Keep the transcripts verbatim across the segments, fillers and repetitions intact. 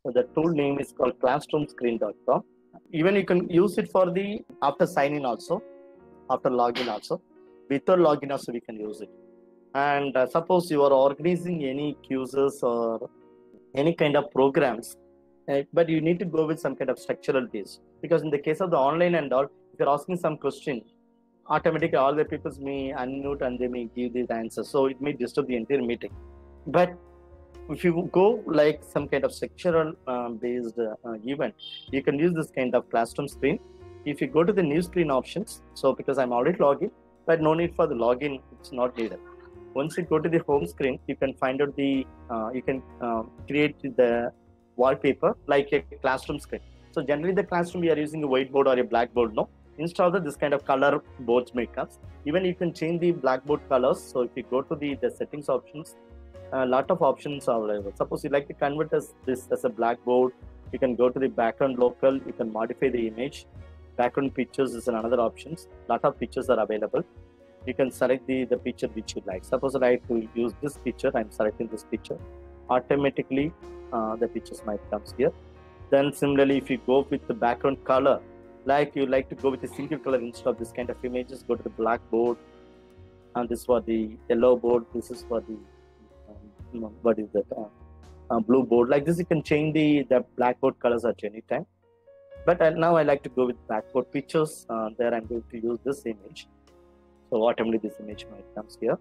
So the tool name is called classroom screen dot com. Even you can use it for the after sign in also, after login also. Without login also we can use it. And uh, suppose you are organizing any quizzes or any kind of programs, uh, but you need to go with some kind of structural base, because in the case of the online and all, if you're asking some question, automatically all the people may unmute and they may give the answer, so it may disturb the entire meeting. But if you go like some kind of sectoral uh, based uh, event, you can use this kind of classroom screen. If you go to the new screen options, so because I'm already logged in, but no need for the login, it's not needed. Once you go to the home screen, you can find out the uh, you can uh, create the wallpaper like a classroom screen. So generally the classroom we are using a whiteboard or a blackboard, no? Instead of this kind of color boards makers, even you can change the blackboard colors. So if you go to the, the settings options, a lot of options are available. Suppose you like to convert as this as a blackboard, you can go to the background local, you can modify the image. Background pictures is another options. Lot of pictures are available. You can select the, the picture which you like. Suppose I like to use this picture, I'm selecting this picture. Automatically uh, the pictures might come here. Then similarly, if you go with the background color, like you like to go with a single color instead of this kind of images, go to the blackboard, and this is for the yellow board, this is for the um, what is that uh, uh, blue board. Like this you can change the, the blackboard colors at any time. But uh, now I like to go with blackboard pictures. Uh, there I'm going to use this image. So automatically this image might comes here.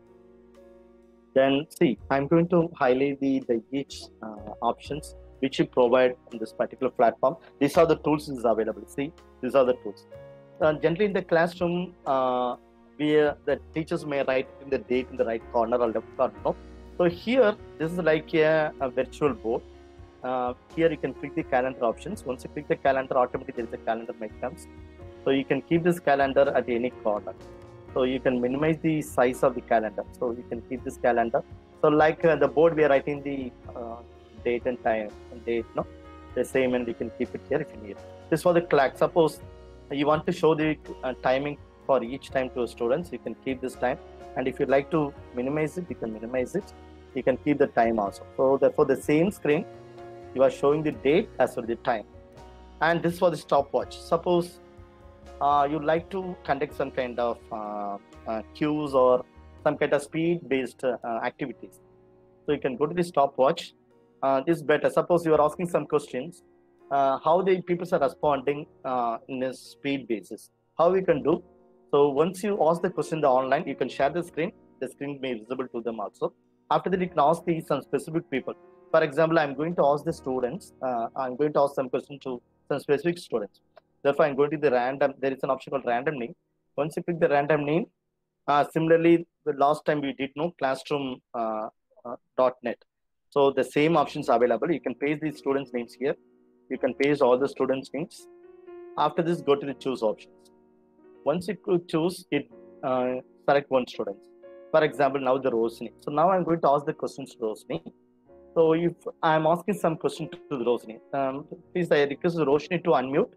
Then see, I'm going to highlight the, the each uh, options which you provide in this particular platform. These are the tools is available. See, these are the tools. Uh, generally in the classroom, uh, where the teachers may write in the date in the right corner or left corner. No? So here, this is like a, a virtual board. Uh, here you can click the calendar options. Once you click the calendar, automatically there is a calendar might comes. So you can keep this calendar at any corner. So you can minimize the size of the calendar. So you can keep this calendar. So like uh, the board, we are writing the uh, date and time and date, no, the same, and we can keep it here if you need. This for the clock. Suppose you want to show the uh, timing for each time to students, you can keep this time. And if you like to minimize it, you can minimize it. You can keep the time also. So therefore, the same screen, you are showing the date as well as the time. And this for the stopwatch. Suppose uh, you like to conduct some kind of uh, uh, cues or some kind of speed-based uh, activities. So you can go to the stopwatch. Uh, this is better. Suppose you are asking some questions, uh, how the people are responding uh, in a speed basis. How we can do? So once you ask the question the online, you can share the screen. The screen may be visible to them also. After that, you can ask the some specific people. For example, I'm going to ask the students. Uh, I'm going to ask some question to some specific students. Therefore, I'm going to the random. There is an option called random name. Once you click the random name, uh, similarly, the last time we did no classroom uh, uh, dot net. So the same options are available. You can paste the students' names here. You can paste all the students' names. After this, go to the choose options. Once you choose it, uh, select one student. For example, now the Rosni. So now I'm going to ask the questions to Rosni. So if I'm asking some question to the Rosni, um, please I request Roshni to unmute.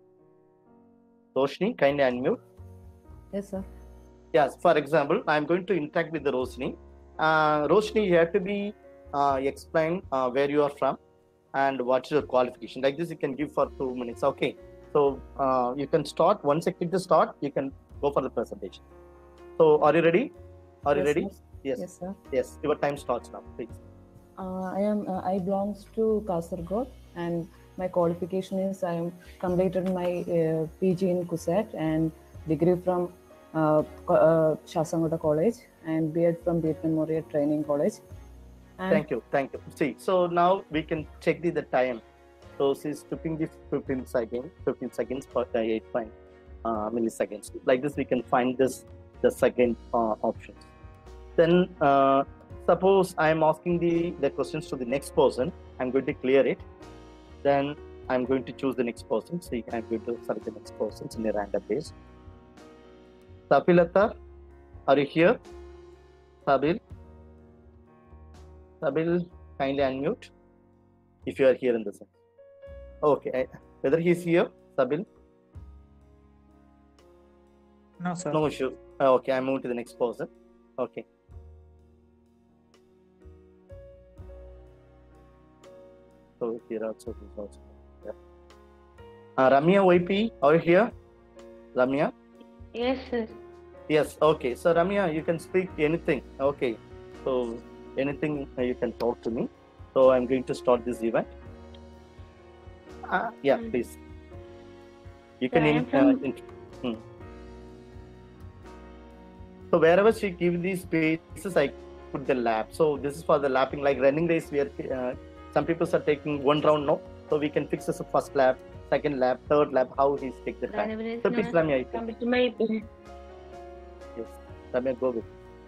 Roshni, kindly unmute. Yes, sir. Yes, for example, I'm going to interact with the Roshni. Uh, Roshni, you have to be uh, explain uh, where you are from and what is your qualification. Like this, you can give for two minutes. Okay. So uh, you can start. Once you click the start, you can go for the presentation. So are you ready? Are you Yes, ready? sir. Yes. Yes, sir. Yes. Your time starts now, please. Uh, I am. Uh, I belongs to Kasaragod, and my qualification is I am completed my uh, P G in KUSET and degree from uh, uh, Shasangoda College and B Ed from B Ed Memorial Training College. And Thank you. Thank you. See, so now we can check the, the time. So she's skipping the fifteen seconds, fifteen seconds for the eight point uh, milliseconds. Like this, we can find this the second uh, option. Then uh, suppose I am asking the, the questions to the next person. I'm going to clear it. Then I'm going to choose the next person. So I'm going to select the next person in a random base. Sapilata, are you here? Sabil? Sabil, kindly unmute if you are here in the sense. Okay, whether he's here, Sabil? No, sir. No issue. Okay, I move to the next person. Okay. So here also this also. Yeah. Uh, Ramya Y P, are you here? Ramya? Yes, sir. Yes. Okay. So Ramya, you can speak anything. Okay. So anything uh, you can talk to me. So I'm going to start this event. Uh, yeah, Mm. please. You So can I in, am uh, from in, hmm. So wherever she give these spaces, I put the lap. So this is for the lapping, like running race. Where uh, some people are taking one round now, so we can fix this first lap, second lap, third lap. How he's take the the time. Everest So please, known Ramya, you can. come to my Yes, Ramya, go with.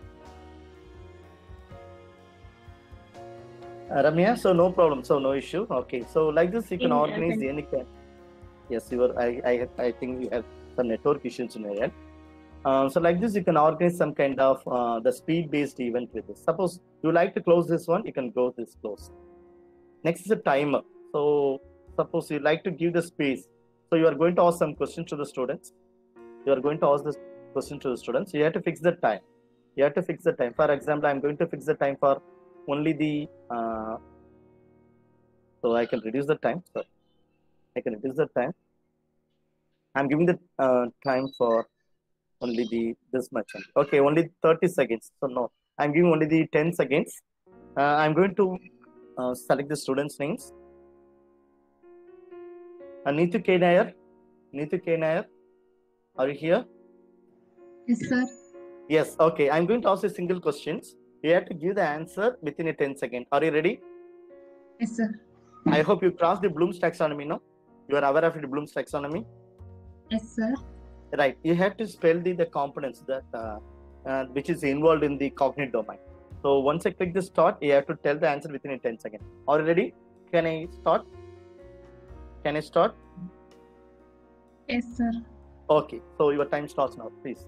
Uh, Ramya, so no problem, so no issue. Okay, so like this, you can in uh, organize Cent- any kind. Yes, you are. I, I, I think you have some network issues in your end. Uh, so like this, you can organize some kind of uh, the speed-based event with this. Suppose you like to close this one, you can close this close. Next is a timer. So suppose you like to give the space. So you are going to ask some questions to the students. You are going to ask this question to the students. You have to fix the time. You have to fix the time. For example, I'm going to fix the time for only the. Uh, so I can reduce the time. So I can reduce the time. I'm giving the uh, time for only the this much. Okay, only thirty seconds. So no, I'm giving only the ten seconds. Uh, I'm going to uh, select the students' names. Uh, Neetu K. Nair. Neetu K. Nair. Are you here? Yes, sir. Yes. Okay. I'm going to ask you single questions. You have to give the answer within a ten seconds. Are you ready? Yes, sir. I hope you crossed the Bloom's taxonomy, no? You are aware of the Bloom's taxonomy? Yes, sir. Right. You have to spell the, the components that uh, uh, which is involved in the cognitive domain. So once I click the start, you have to tell the answer within a ten seconds. Are you ready? Can I start? Can I start? Yes, sir. Okay. So your time starts now, please.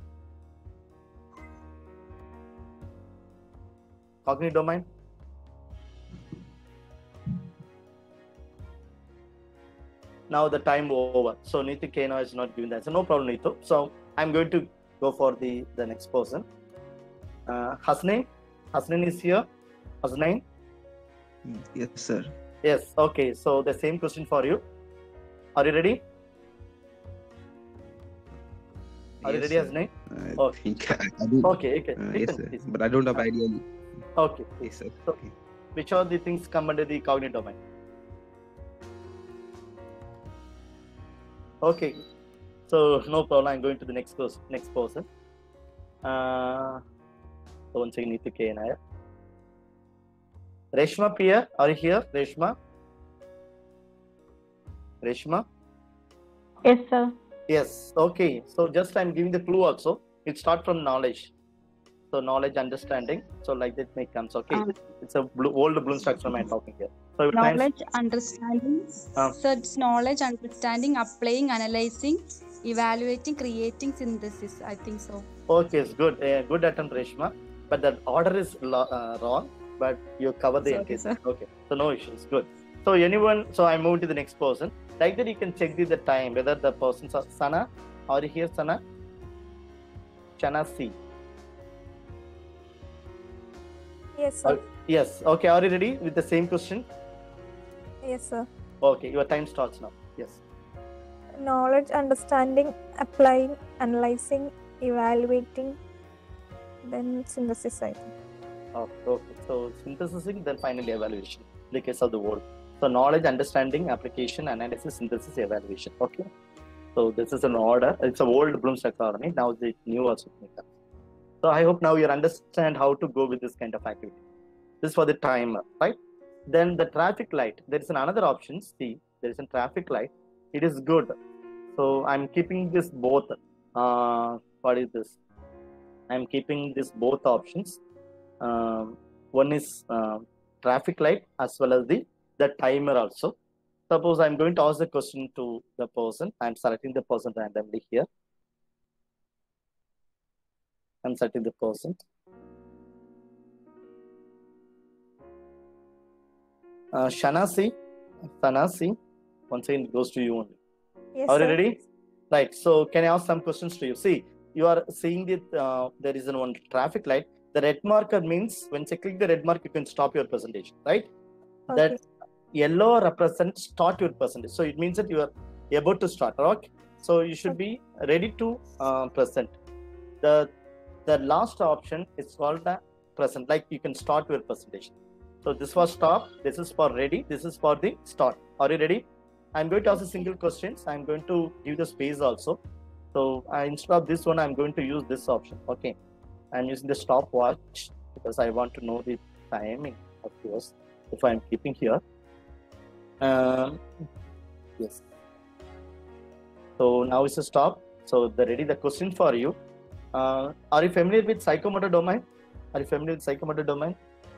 Cognitive domain. Now the time over. So Neetu Keno is not giving the answer. No problem, Neetu. So I'm going to go for the, the next person. Uh, Hasnain. Hasnain is here. Hasnain. Yes, sir. Yes. Okay. So the same question for you. Are you ready? Are yes, you ready, sir. Hasnain? I Okay. think I, I do. Okay. Okay. Uh, Listen, yes, sir. listen. But I don't have idea. Okay. Yes, sir. So, Okay. which are the things come under the cognitive domain? Okay. So no problem. I'm going to the next person. Next person. Uh, so once again, Neetu K. Nair. Reshma Priya, are you here? Reshma? Reshma? yes, sir. Yes. Okay. So just I'm giving the clue also. It starts from knowledge. So knowledge, understanding. So like that may comes. Okay. Um, It's a blue, old Bloom's taxonomy I'm talking here. So your time. knowledge, understanding, Uh, so it's knowledge, understanding, applying, analyzing, evaluating, creating, synthesis. I think so. Okay, it's good. Uh, good attempt, Reshma. But the order is lo- uh, wrong. But you cover the Sorry, entries. sir. Okay. So no issues. Good. So anyone. So I move to the next person. Like that, you can check the, the time whether the person's are Sana. Are you here, Sana? Chana C. Yes, Uh, sir. yes. Okay. Are you ready with the same question? Yes, sir. Okay. Your time starts now. Yes. Knowledge, understanding, applying, analyzing, evaluating, then synthesis, I think. Oh, okay. So synthesizing, then finally evaluation. In the case of the word. So knowledge, understanding, application, analysis, synthesis, evaluation. Okay. So this is an order. It's a old Bloom's taxonomy. Now the new also. So I hope now you understand how to go with this kind of activity. This is for the timer, right? Then the traffic light. There is another option. See, there is a traffic light. It is good. So I'm keeping this both. Uh, what is this? I'm keeping this both options. Um, one is uh, traffic light as well as the the timer also. Suppose I'm going to ask the question to the person. I'm selecting the person randomly here. I'm selecting the person. Uh, Shanasi, Sanasi, once again it goes to you only. Yes, Are you sir. ready? Right. So can I ask some questions to you? See, you are seeing that uh, there is one traffic light. The red marker means when you click the red mark, you can stop your presentation, right? Okay. That yellow represents start your percentage. So it means that you are about to start. Okay. So you should be ready to uh, present. The the last option is called the present. Like you can start your presentation. So this was stop. This is for ready. This is for the start. Are you ready? I'm going to ask a single questions. I'm going to give the space also. So uh, instead of this one, I'm going to use this option. Okay. I'm using the stopwatch because I want to know the timing of yours. If I'm keeping here. Um, yes. So now it's a stop. So the ready the question for you. Uh, are you familiar with psychomotor domain? Are you familiar with psychomotor domain?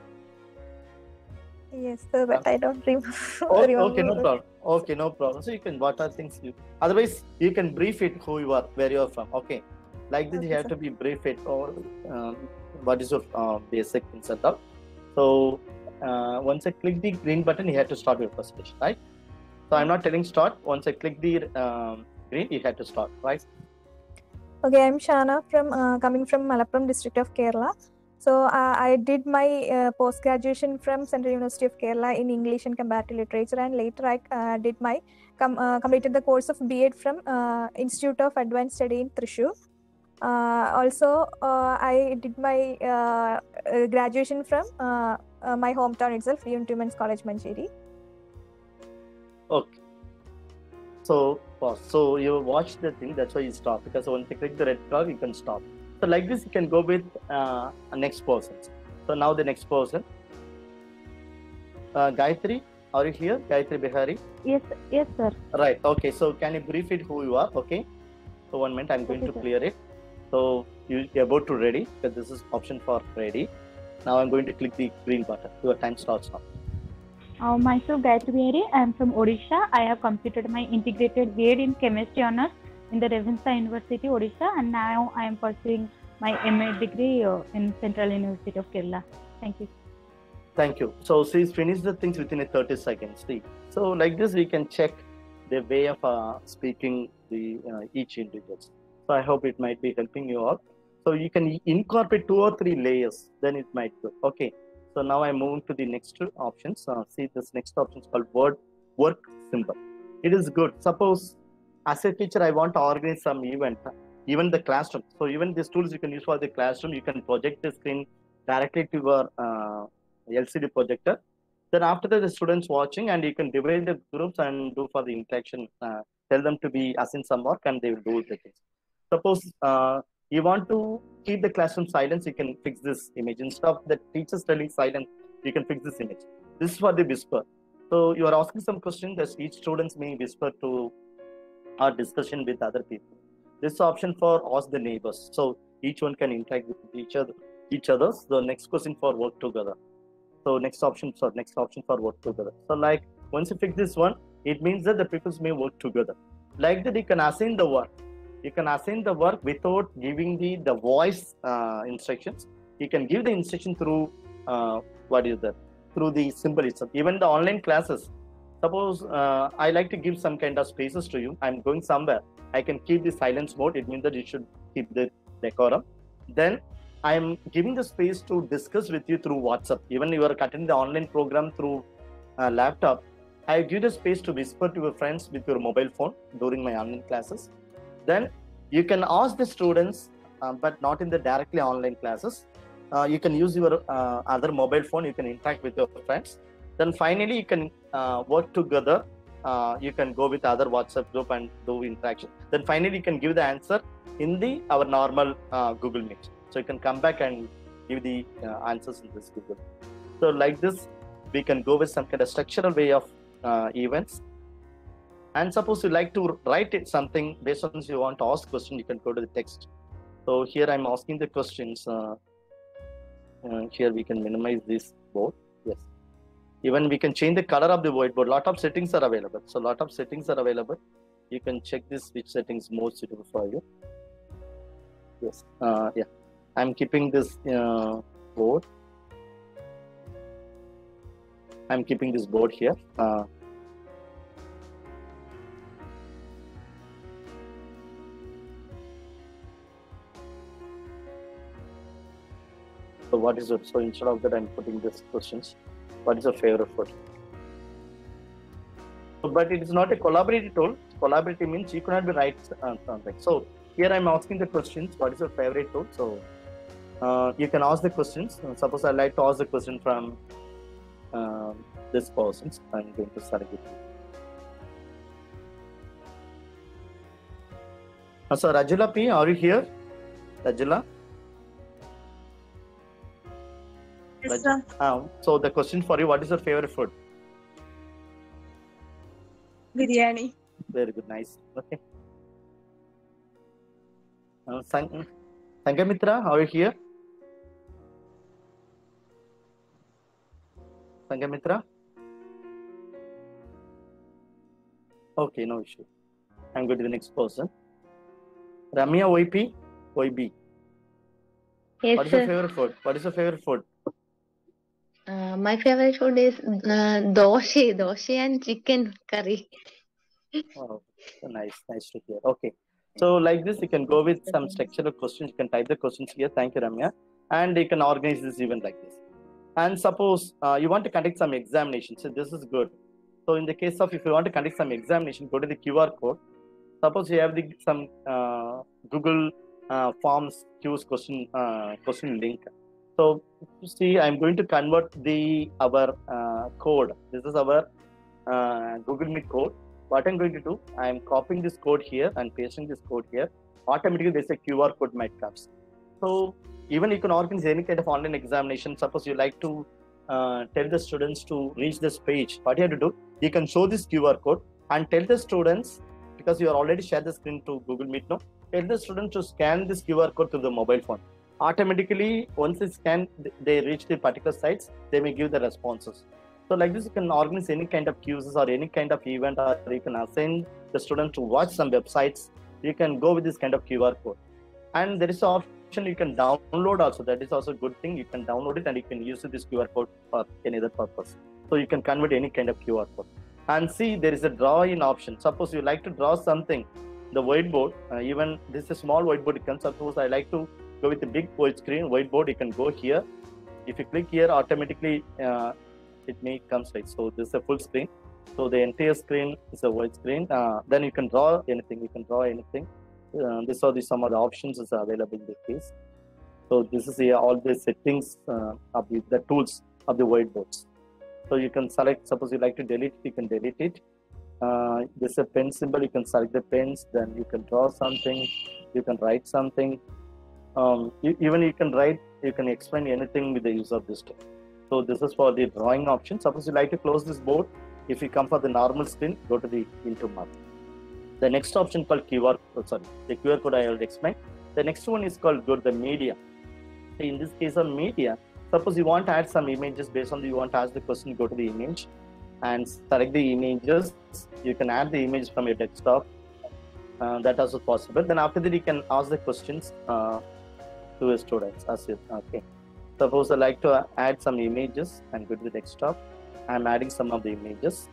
Yes, sir, but I don't remember. Okay, okay, no problem. Okay, no problem. So you can, what are things you, otherwise you can brief it who you are, where you are from. Okay. Like this, Okay, you have sir. to be brief it or um, what is your uh, basic setup. So uh, once I click the green button, you have to start your presentation, right? So I'm not telling start. Once I click the um, green, you have to start, right? Okay, I'm Shana from uh, coming from Malappuram district of Kerala. So uh, I did my uh, post graduation from Central University of Kerala in English and Comparative Literature, and later I uh, did my com- uh, completed the course of B Ed from uh, Institute of Advanced Study in Thrissur. Uh, also, uh, I did my uh, uh, graduation from uh, uh, my hometown itself, Unit Women's College, Mancheri. Okay. So pause. So you watch the thing. That's why you stop, because once you click the red clock, you can stop. So like this, you can go with uh, a next person. So now the next person. Uh, Gayatri, are you here? Gayatri Bihari. Yes, yes, sir. Right. Okay. So can you brief it who you are? Okay. So one minute, I'm going Okay, to sir. clear it. So you, you're about to ready, because this is option for ready. Now I'm going to click the green button. Your time starts now. Uh, myself, Gayatri Bihari. I am from Odisha. I have completed my integrated B Ed in chemistry honors in the Revensa University, Odisha, and now I am pursuing my M A degree uh, in Central University of Kerala. Thank you. Thank you. So she's finished the things within a thirty seconds. See, so like this, we can check the way of uh, speaking the uh, each individual. So I hope it might be helping you out. So you can incorporate two or three layers, then it might go. Okay. So now I'm moving to the next two options. Uh, see, this next option is called word work symbol. It is good. Suppose as a teacher, I want to organize some event, even the classroom. So even these tools you can use for the classroom. You can project the screen directly to your uh, L C D projector. Then after that, the students watching, and you can divide the groups and do for the interaction. Uh, tell them to be assign some work, and they will do the things. Suppose uh, you want to keep the classroom silence, you can fix this image. Instead of the teachers telling silence, you can fix this image. This is for the whisper. So you are asking some questions that each students may whisper to or discussion with other people. This option for ask the neighbors. So each one can interact with each other. Each others. The next question for work together. So next option for next option for work together. So like once you fix this one, it means that the people may work together. Like that, you can assign the work. You can assign the work without giving the the voice uh, instructions. You can give the instruction through uh, what is that? Through the symbol itself. Even the online classes. Suppose uh, I like to give some kind of spaces to you. I'm going somewhere. I can keep the silence mode. It means that you should keep the decorum. Then I'm giving the space to discuss with you through WhatsApp. Even you are attending the online program through uh, laptop, I give the space to whisper to your friends with your mobile phone during my online classes. Then you can ask the students, uh, but not in the directly online classes. Uh, you can use your uh, other mobile phone. You can interact with your friends. Then finally, you can uh, work together. Uh, you can go with other WhatsApp group and do interaction. Then finally, you can give the answer in the our normal uh, Google Meet. So you can come back and give the uh, answers in this Google. So like this, we can go with some kind of structural way of uh, events. And suppose you like to write it something based on you want to ask question, you can go to the text. So here I'm asking the questions. Uh, uh, here we can minimize this board. Yes. Even we can change the color of the whiteboard. Lot of settings are available. So lot of settings are available. You can check this which settings more suitable for you. Yes. Uh, yeah. I'm keeping this uh, board. I'm keeping this board here. Uh, so what is it? So instead of that, I'm putting this questions. What is your favorite food? but it is not a collaborative tool. Collaborative means you cannot be write uh, something. So here I'm asking the questions. What is your favorite tool? So uh, you can ask the questions. Uh, suppose I like to ask the question from uh, this person. I'm going to select it. Uh, so Rajula P, are you here? Rajula? Yes, sir. Uh, so the question for you, what is your favorite food? Biryani. Very good, nice. Okay. Uh, Sang- Sangamitra, are you here? Sangamitra? Okay, no issue. I'm going to the next person. Ramya Y P, Y B. Yes, What is your sir. favorite food? What is your favorite food? Uh, my favorite food is uh, doshi, doshi and chicken curry. Oh, nice, nice to hear. Okay. So like this, you can go with some structural questions. You can type the questions here. Thank you, Ramya. And you can organize this event like this. And suppose uh, you want to conduct some examination. So this is good. So in the case of if you want to conduct some examination, go to the Q R code. Suppose you have the some uh, Google uh, Forms Q's question uh, question link. So you see, I'm going to convert the our uh, code. This is our uh, Google Meet code. What I'm going to do, I'm copying this code here and pasting this code here. Automatically, there's a Q R code might come. So even you can organize any kind of online examination. Suppose you like to uh, tell the students to reach this page. What you have to do, you can show this Q R code and tell the students, because you are already shared the screen to Google Meet now, tell the students to scan this Q R code to the mobile phone. Automatically, once they scan, they reach the particular sites, they may give the responses. So like this, you can organize any kind of quizzes or any kind of event, or you can assign the student to watch some websites. You can go with this kind of Q R code. And there is an option you can download also. That is also a good thing. You can download it and you can use this Q R code for any other purpose. So you can convert any kind of Q R code. And see, there is a draw in option. Suppose you like to draw something, the whiteboard, uh, even this is a small whiteboard, you can suppose I like to go with the big white screen whiteboard, you can go here. If you click here, automatically uh, it may comes like so. This is a full screen. So the entire screen is a white screen. Uh, then you can draw anything. You can draw anything. Uh, this are the some of the options is available in the case. So this is here, all the settings uh, of the, the tools of the whiteboards. So you can select. Suppose you like to delete, you can delete it. Uh, this is a pen symbol. You can select the pens. Then you can draw something. You can write something. Um, you, even you can write. You can explain anything with the use of this tool. So this is for the drawing option. Suppose you like to close this board. If you come for the normal screen, go to the into map. The next option called Q R code, sorry, the Q R code I already explained. The next one is called go to the media. So in this case of media, suppose you want to add some images based on the, you want to ask the question, go to the image and select the images. You can add the image from your desktop. Uh, that also possible. Then after that, you can ask the questions uh, to the students. As you, okay. Suppose I like to add some images and go to the desktop. I'm adding some of the images.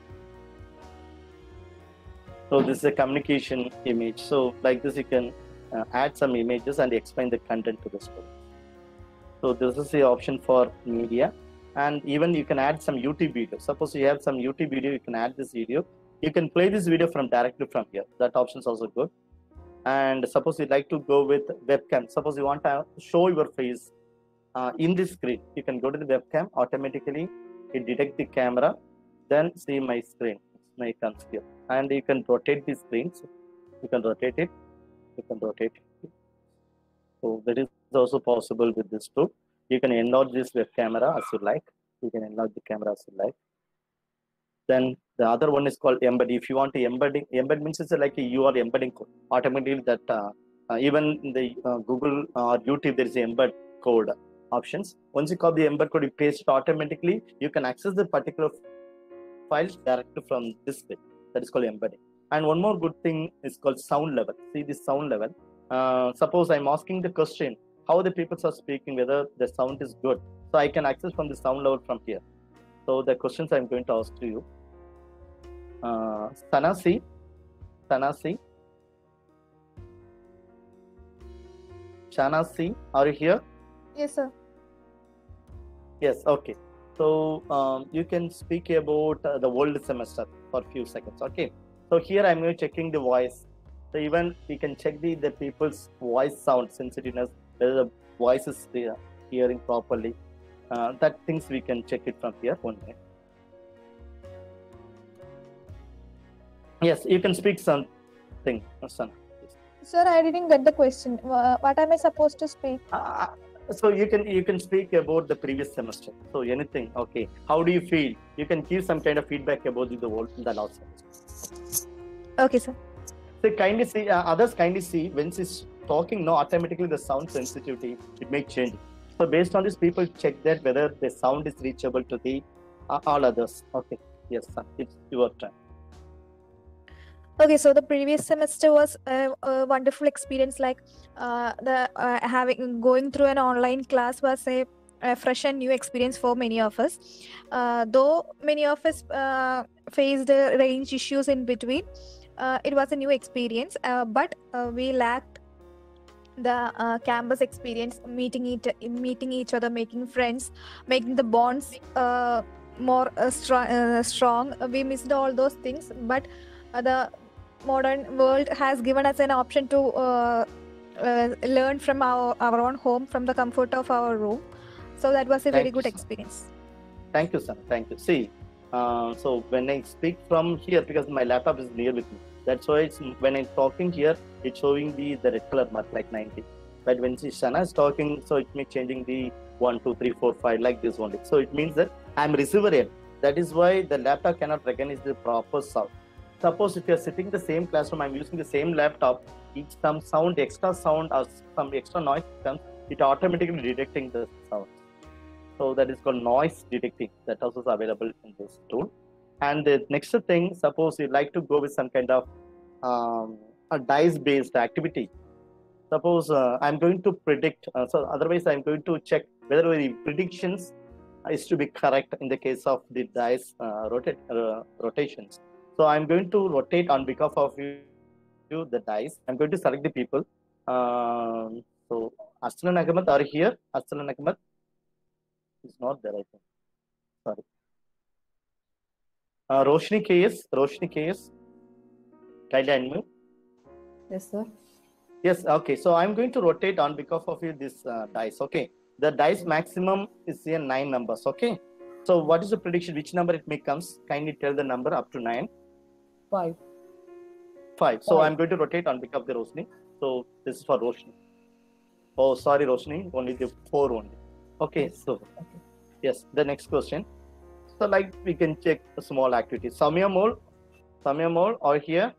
So this is a communication image. So like this, you can uh, add some images and explain the content to the student. So this is the option for media. And even you can add some YouTube video. Suppose you have some YouTube video, you can add this video. You can play this video from directly from here. That option is also good. And suppose you like to go with webcam. Suppose you want to show your face uh, in this screen. You can go to the webcam. Automatically, it detects the camera. Then see my screen. It comes here. And you can rotate the screens. You can rotate it. You can rotate it. So that is also possible with this tool. You can enlarge this web camera as you like. You can enlarge the camera as you like. Then the other one is called embed. If you want to embed, embed means it's like a, you are embedding code. Automatically that uh, uh, even in the uh, Google or uh, YouTube, there is embed code options. Once you copy the embed code, you paste it automatically. You can access the particular files directly from this script. That is called embedding. And one more good thing is called sound level. See this sound level. Uh, suppose I'm asking the question, how the people are speaking, whether the sound is good. So I can access from the sound level from here. So the questions I'm going to ask to you. Uh, Sanasi, Sanasi, Shanasi, are you here? Yes, sir. Yes, okay. So um, you can speak about uh, the world semester. for few seconds. Okay. So here I'm going to checking the voice. So even we can check the, the people's voice sound sensitiveness, whether the voice is there, hearing properly. Uh, that things we can check it from here. One minute. Yes, you can speak something, Sana. Sir, I didn't get the question. Wha- What am I supposed to speak? Uh, so you can you can speak about the previous semester. So anything, okay. How do you feel? You can give some kind of feedback about the whole the last semester. Okay, sir. So kindly see, uh, others kindly see when she's talking, no, automatically the sound sensitivity it may change. So based on this, people check that whether the sound is reachable to the uh, all others. Okay, yes, sir. It's your turn. Okay, so the previous semester was a, a wonderful experience. Like uh, the uh, having going through an online class was a, a fresh and new experience for many of us. Uh, though many of us uh, faced the range issues in between, uh, it was a new experience. Uh, but uh, we lacked the uh, campus experience, meeting each meeting each other, making friends, making the bonds uh, more uh, strong. Uh, strong. We missed all those things, but uh, the modern world has given us an option to uh, uh, learn from our, our own home, from the comfort of our room. So that was a Thank very you, good sir. experience. Thank you, sir. Thank you. See, uh, so when I speak from here, because my laptop is near with me, that's why it's when I'm talking here, it's showing the the red color mark like ninety. But when Shana is talking, so it means changing the one, two, three, four, five like this only. So it means that I'm receiver here. That is why the laptop cannot recognize the proper sound. Suppose if you're sitting in the same classroom, I'm using the same laptop, each some sound, extra sound or some extra noise comes, it automatically detecting the sound. So that is called noise detecting. That also is available in this tool. And the next thing, suppose you like to go with some kind of um, a dice-based activity. Suppose uh, I'm going to predict, uh, so otherwise I'm going to check whether the predictions is to be correct in the case of the dice uh, rotate, uh, rotations. So I'm going to rotate on behalf of you, you the dice. I'm going to select the people. Um, so Aslan Ahmed are here. Aslan Ahmed is not there, I think. Sorry. Uh, Roshni K S. Roshni K S. Kindly unmute. Yes, sir. Yes. Okay. So I'm going to rotate on behalf of you this uh, dice. Okay. The dice maximum is here nine numbers. Okay. So what is the prediction? Which number it may comes? Kindly tell the number up to nine. Five. Five. So Five. I'm going to rotate on behalf of the Roshni. So this is for Roshni. Oh, sorry, Roshni. Only the four only. Okay. Yes. So Okay. yes, the next question. So like we can check a small activity. Samya Mol, Samya Mol, or here.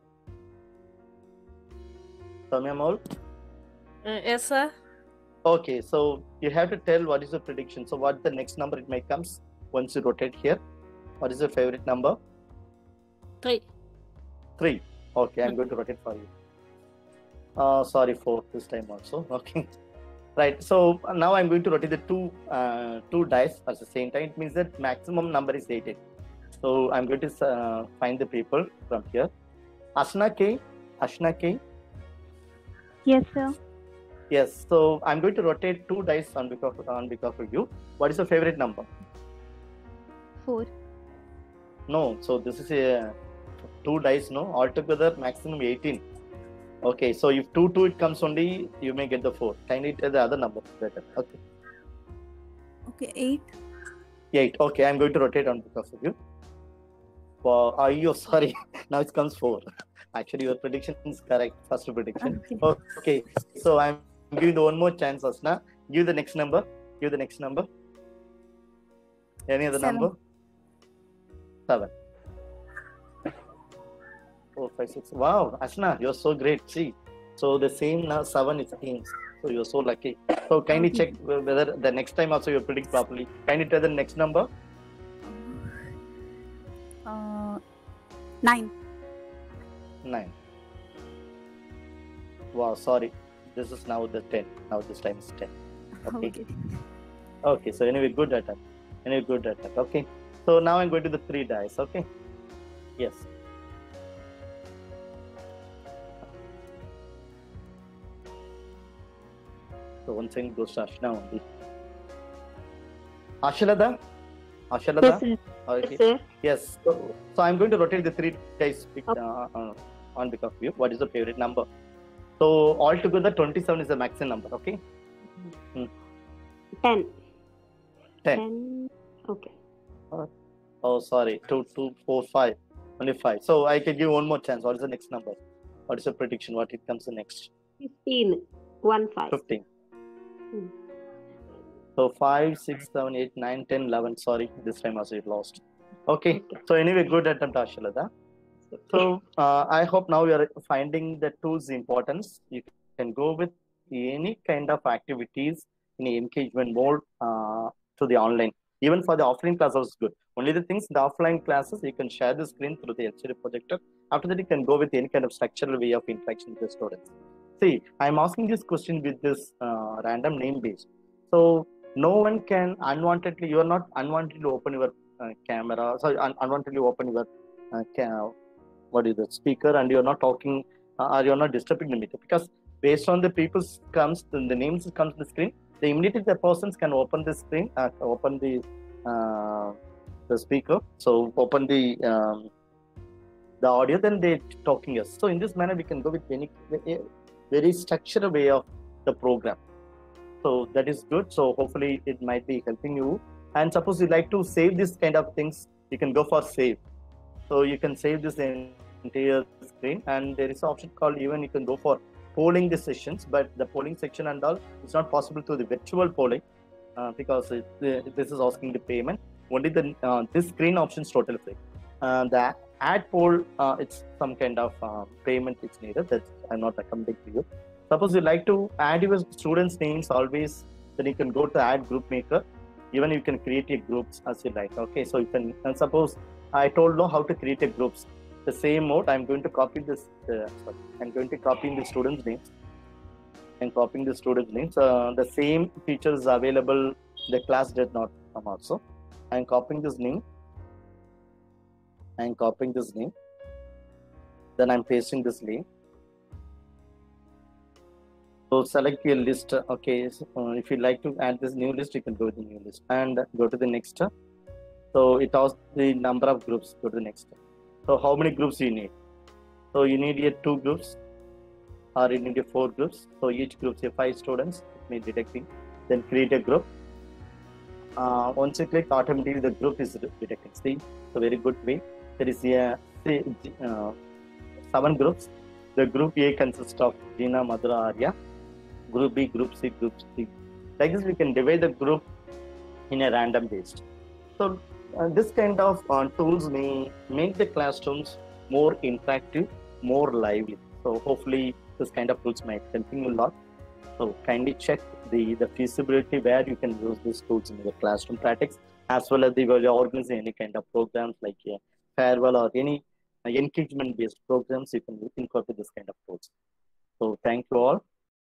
Samya Mol. Uh, yes, sir. Okay. So you have to tell what is the prediction. So what the next number it may comes once you rotate here. What is your favorite number? Three. Three. Okay, I'm going to rotate for you. Uh, sorry, four this time also. Okay. Right. So now I'm going to rotate the two uh, two dice at the same time. It means that maximum number is eighteen. So I'm going to uh, find the people from here. Ashna K. Ashna K. Yes, sir. Yes. So I'm going to rotate two dice on behalf on behalf of you. What is your favorite number? Four. No. So this is a two dice. No. Altogether maximum eighteen. Okay. So if two two it comes only, you may get the four. Kindly tell the other number better. Okay. Okay, eight. Eight. Okay. I'm going to rotate on behalf of you. Wow. Are you sorry? Now it comes four. Actually, your prediction is correct. First prediction. Okay. Okay. So I'm giving the one more chance, Asna. Give the next number. Give the next number. Any other Seven. number? Seven. Four, five, six. Wow, Asna, you're so great. See, so the same now seven is teams. So you're so lucky. So kindly Okay. check whether the next time also you predict properly. Kindly tell the next number. Uh, nine. Nine. Wow, sorry. This is now the ten. Now this time is ten. Okay. Okay. Okay. So anyway, good at that. Anyway, good at that. Okay. So now I'm going to the three dice. Okay. Yes. So one second goes to Ashna only. Ashalada? Ashalada? Yes, sir. Okay. sir. Yes. So, so I'm going to rotate the three dice uh, uh, on behalf of you. What is the favorite number? So altogether, twenty-seven is the maximum number. Okay. Hmm. ten. ten. ten. Okay. Oh, sorry. Two, two, four, five. Only five. So I can give one more chance. What is the next number? What is the prediction? What it comes the next? fifteen. one five. fifteen. Hmm. So five, six, seven, eight, nine, ten, eleven. Sorry, this time also you lost. Okay. okay. So anyway, good attempt, Ashalada. So uh, I hope now you are finding the tools importance. You can go with any kind of activities in engagement mode uh, to the online. Even for the offline classes is good. Only the things, the offline classes, you can share the screen through the L C D projector. After that, you can go with any kind of structural way of interaction with the students. See, I'm asking this question with this uh, random name base. So no one can unwantedly, you are not unwantedly open your uh, camera, sorry, un unwantedly open your uh, cam what is the speaker, and you're not talking uh, or you're not disturbing the meter, because based on the people's comes the, the names comes on the screen, the immediately the persons can open the screen, uh, open the uh, the speaker, so open the um, the audio, then they talking us. So in this manner we can go with any very structured way of the program. So that is good. So hopefully it might be helping you. And suppose you like to save this kind of things, you can go for save. So you can save this entire screen, and there is an option called, even you can go for polling the sessions, but the polling section and all, it's not possible to the virtual polling uh, because it, uh, this is asking the payment. Only the uh, this screen option is totally free. Uh, the add poll, uh, it's some kind of uh, payment it's needed. That I'm not recommending to you. Suppose you like to add your students' names always, then you can go to add group maker. Even you can create a groups as you like. Okay, so you can, and suppose I told you how to create a groups. The same mode, I'm going to copy this. Uh, sorry, I'm going to copy the students' names. I'm copying the students' names. Uh, the same features is available. The class did not come also. I'm copying this name. I'm copying this name. Then I'm pasting this link. So select your list. Okay, so, uh, if you like to add this new list, you can go to the new list and go to the next. So it asks the number of groups. Go to the next. So how many groups you need? So you need here two groups, or you need here four groups. So each group say five students. It may detecting. Then create a group. Uh, once you click, automatically the group is detecting. See, it's a very good way. There is a say, uh, seven groups. The group A consists of Gina, Madhura, Arya. Group B, Group C, Group C. Like this, we can divide the group in a random based. So uh, this kind of uh, tools may make the classrooms more interactive, more lively. So hopefully this kind of tools might help you a lot. So kindly check the, the feasibility where you can use these tools in your classroom practice, as well as the well organizing any kind of programs like a farewell or any uh, engagement based programs. You can incorporate this kind of tools. So thank you all.